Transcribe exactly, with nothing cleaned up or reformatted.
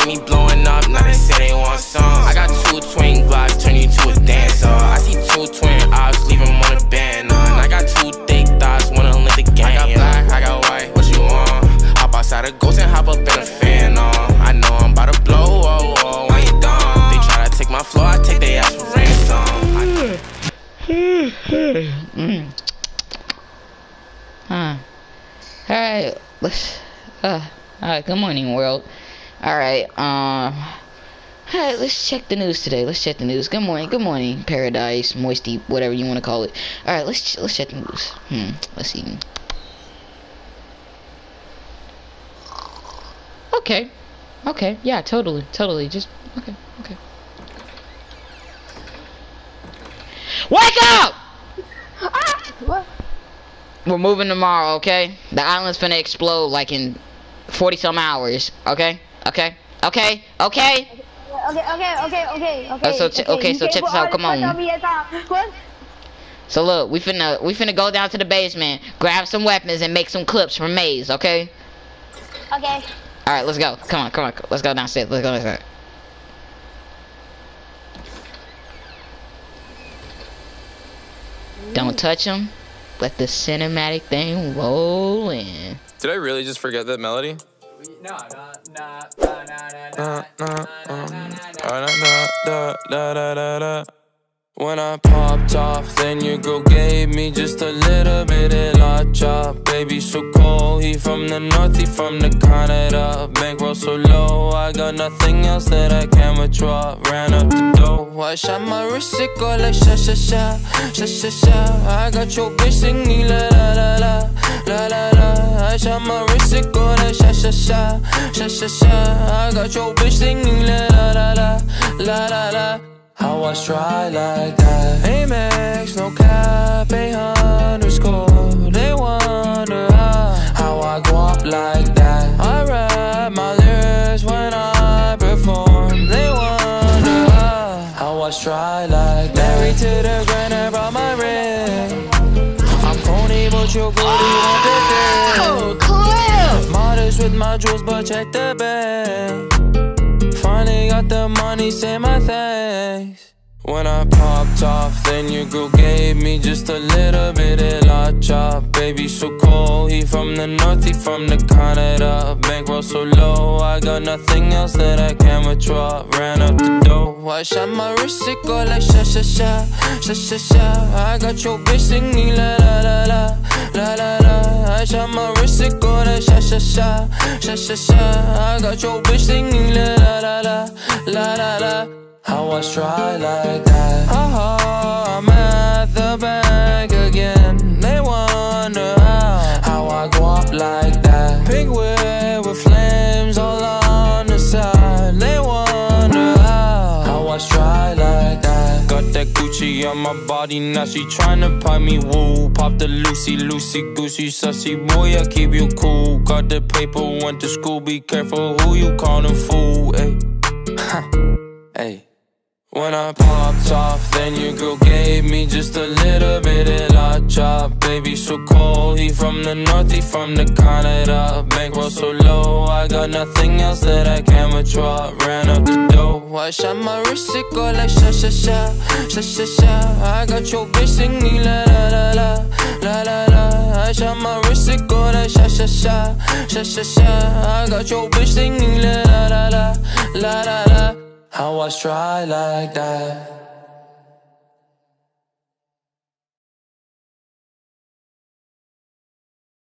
see me blowing up, now they say they want songs. I got two twin glocks, turn you to a dancer. I see two twin ops, leave them on a banner. And I got two thick thoughts, wanna live the game. I got black, I got white, what you want? Hop outside a ghost and hop up in a fan on. I know I'm about to blow, oh, oh, when you done. They try to take my floor, I take their ass for ransom. mm. Huh. Alright, let's, uh, alright, good morning, world. Alright, um, alright, let's check the news today. Let's check the news. Good morning, good morning, paradise, moisty, whatever you want to call it. Alright, let's, let's check the news. Hmm, let's see. Okay, okay, yeah, totally, totally, just, okay, okay. Wake up! What? We're moving tomorrow, okay? The island's finna explode like in forty some hours, okay? Okay? Okay? Okay? Okay, okay, okay, okay, okay. Oh, so okay, okay, so check this out, come on. So look, we finna we finna go down to the basement, grab some weapons and make some clips for MaZe, okay? Okay. Alright, let's go. Come on, come on, let's go downstairs, let's go downstairs. Don't touch them. Let the cinematic thing roll in. Did I really just forget that melody? No, no, no, no. When I popped off, then your girl gave me just a little bit of la chop. Baby so cold, he from the north, he from the Canada. Bankroll so low, I got nothing else that I can withdraw. Ran up the dough, I shot my wrist, it go like sha sha sha, sha sha sha. I got your bitch singing la la la la, la la la. I shot my wrist, it go like sha sha sha, sha sha sha. I got your bitch singing la la la la, la la la. How I try like that? Amex, no cap, a underscore. They wonder how, how I go up like that. I rap my lyrics when I perform. They wonder how, how I try like that. Married to the grind, I brought my ring. I'm corny, but you're good, you want the thing. Oh, cool. Modest with my jewels, but check the bank. Finally got the money, say my thanks. When I popped off, then your girl gave me just a little bit of la chop. Baby so cold, he from the north, he from the Canada. Bankroll so low, I got nothing else that I can withdraw. Ran up the dough, I shot my wrist, it go like sha sha sha, sha sha sha. I got your bitch singing la la la la, la la la. I shot my wrist, it go like sha sha sha, sha sha sha. I got your bitch singing la la la la, la la la. How I try like that? Oh, I'm at the bank again. They wonder how, how I go up like that. Pink whip with flames all on the side. They wonder how, how I try like that. Got that Gucci on my body, now she tryna pipe me woo. Pop the Lucy, Lucy, Goosey, sussy boy, I keep you cool. Got the paper, went to school, be careful who you callin' fool, ayy. Ayy. When I popped off, then your girl gave me just a little bit of la chop. Baby so cold, he from the north, he from the Canada. Bankroll so low, I got nothing else that I can withdraw. Ran up the dough, I shot my wrist, it go like sha sha sha, sha sha sha. I got your bitch singing la la la la, la la la. I shot my wrist, it go like sha sha sha, sha sha sha. I got your bitch singing la la la la, la la la. How I try like that?